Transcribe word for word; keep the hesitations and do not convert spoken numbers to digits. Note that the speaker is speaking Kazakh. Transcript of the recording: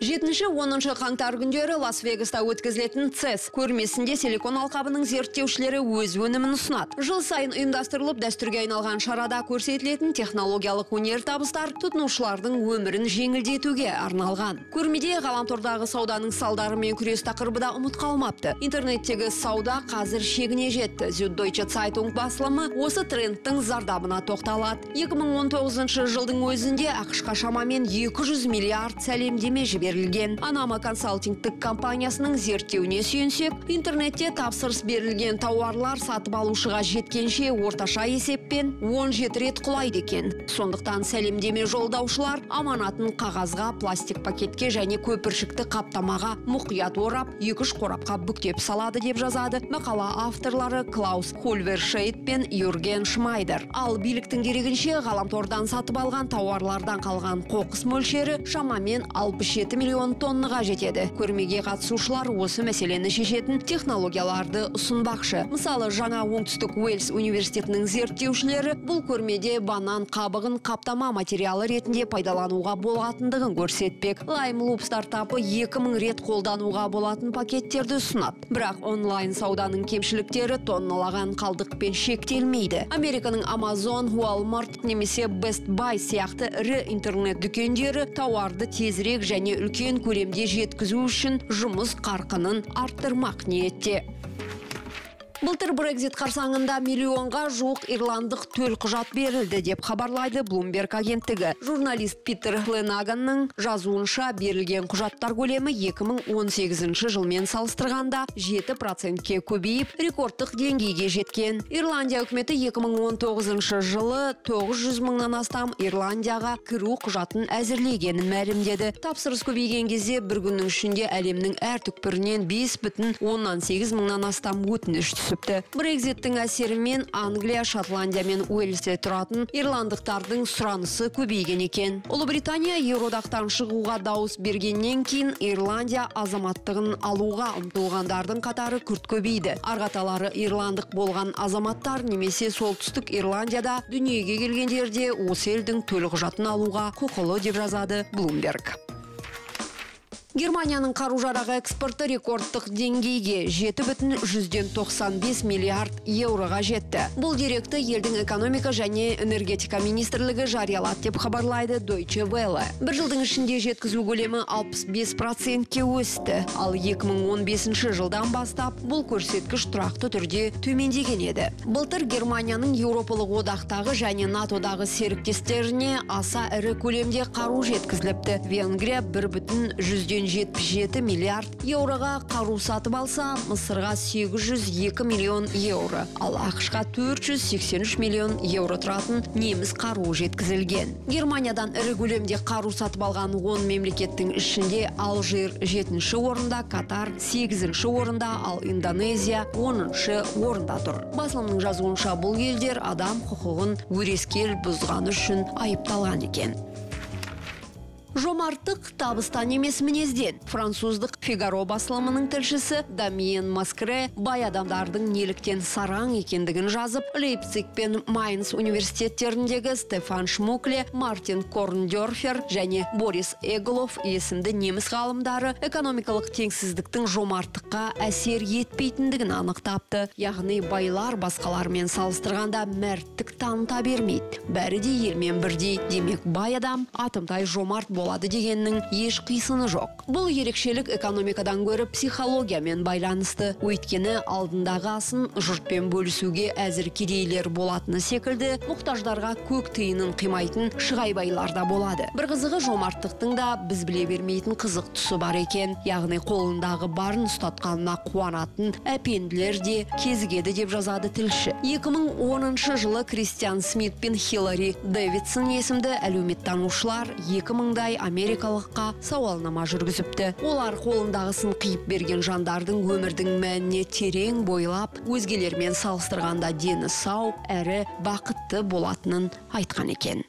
жетінші оныншы қаңтар күндері Лас-Вегаста өткізілетін цес көрмесінде силикон алқабының зерттеушілері өз өнімін ұсынады. Жыл сайын ұйымдастырылып дәстүрге айналған шарада көрсетілетін технологиялық өнертабыстар тұтынушылардың өмірін жеңілдетуге арналған. Көрмеде ғаламтордағы сауданың салдарымен күрес тақырыбы да ұмыт қалмапты. Интернеттегі сауда қазір шегіне жетті. Süddeutsche Zeitung басылымы осы трендтің зардабына тоқталады. екі мың он тоғызыншы жылдың өзінде ақш-қа шамамен екі жүз миллиард сәлемдеме жіберілген. Анама консалтингтік компаниясының зерттеуіне сүйенсек, интернетте тапсырыс берілген тауарлар сатып алушыға жеткенше орташа есеппен он жеті рет құлайды екен. Сондықтан сәлемдеме жолдаушылар аманатын қағазға, пластик пакетке және көпіршікті қаптамаға мұқият орап, екі-үш қорапқа бүктеп салады деп жазады мақала авторлары Клаус Хольвершейд пен Юрген Шмайдер. Ал биліктің дерегінше ғаламтордан сатып алған тауарлардан қалған қоқыс мөлшері шамамен алпыс жеті миллион тоннаға жетеді. Көрмеге қатысушылар осы мәселені шешетін технологияларды ұсынбақшы. Мысалы, жаңа Оңтүстік Уэльс университетінің зерттеушілері бұл көрмеде банан қабығын қаптама материалы ретінде пайдалануға болатындығын көрсетпек. Lime Loop стартапы екі мың рет қолдануға болатын пакеттерді ұсынады. Бірақ онлайн сауданың кемшіліктері тонналаған қалдықпен шектелмейді. Американың Amazon, Walmart немесе Best Buy сияқты ірі интернет дүкендері тауарды тезірек және үлкен көлемде жеткізу үшін жұмыс қарқынын арттырмақ ниетте. Былтыр Брекзит қарсаңында миллионға жуық ирландық төл құжат берілді деп хабарлайды Bloomberg агенттігі. Журналист Питер Ленаганның жазуынша берілген құжаттар көлемі екі мың он сегізінші жылмен салыстырғанда жеті процентке көбейіп, рекордтық деңгейге жеткен. Ирландия үкіметі екі мың он тоғызыншы жылы тоғыз жүз мыңнан астам Ирландияға кіру құжатын әзірлегенін мәлімдеді. Тапсырыс көбейген кезде бір күннің ішінде әлемнің әр түкпірінен бес бүтін оннан сегіз мыңнан астам өтініш түсіпті. Брекзиттің әсерімен Англия, Шотландия мен Уэльсте тұратын ирландықтардың сұранысы көбейген екен. Ұлыбритания Еуродақтан шығуға дауыс бергеннен кейін Ирландия азаматтығын алуға ұмтылғандардың қатары күрт көбейді. Арғаталары ирландық болған азаматтар немесе солтүстік Ирландияда дүниеге келгендерде осы елдің төл құжатын алуға құқылы деп жазады Bloomberg. Германияның қару-жарақ экспорты рекордтық деңгейге жеті бүтін жүзден тоқсан бес миллиард еуроға жетті. Бұл деректі елдің экономика және энергетика министрлігі жариялады деп хабарлайды Deutsche Welle. Бір жылдың ішінде жеткізу көлемі алпыс бес процентке өсті. Ал екі мың он бесінші жылдан бастап бұл көрсеткіш тұрақты түрде төмендеген еді. Былтыр Германияның Еуропалық одақтағы және натодағы серіктестеріне аса ірі көлемде қару жеткізіліпті. Венгрия бір бүтін жүзден жетпіс жеті миллиард еуроға қару сатып алса, Мысырға сегіз жүз екі миллион еуро, ал ақш-қа төрт жүз сексен үш миллион еуро тұратын неміс қару жеткізілген. Германиядан ірі көлемде қару сатып алған он мемлекеттің ішінде Алжир жетінші орында, Катар сегізінші орында, ал Индонезия оныншы орында тұр. Басылымның жазуынша бұл елдер адам құқығын өрескел бұзғаны үшін айыпталған екен. Жомарттық табыстан емес мінезден. Француздық Фигаро басылымының тілшісі Дамиен Маскре бай адамдардың неліктен сараң екендігін жазып, Лейпциг пен Майнц университеттеріндегі Стефан Шмукле, Мартин Корндерфер және Борис Эглов есімді неміс ғалымдары экономикалық теңсіздіктің жомарттыққа әсер етпейтіндігін анықтапты. Яғни байлар басқалармен салыстырғанда мәрттік таныта бермейді. Бәрі де елмен бірдей. Демек, бай адам атымтай жомарт болады дегеннің еш қисыны жоқ. Бұл ерекшелік экономикадан гөрі психологиямен байланысты. Өйткені алдындағы асын жұртпен бөлісуге әзір кедейлер болатыны секілді, мұқтаждарға көк тиынын қимайтын шығайбайлар да болады. Бір қызығы жомарттықтың да біз біле бермейтін қызық тұсы бар екен. Яғни қолындағы барын ұстатқанына қуанатын әпенділер де кезігеді деп жазады тілші. екі мың оныншы жылы Кристиан Смит пен Хиллари Дэвидсон есімді әлеуметтанушылар екі мыңдай америкалыққа сауалнама жүргізіпті. Олар қолындағысын қиып берген жандардың өмірдің мәніне терең бойлап, өзгелермен салыстырғанда дені сау, әрі бақытты болатынын айтқан екен.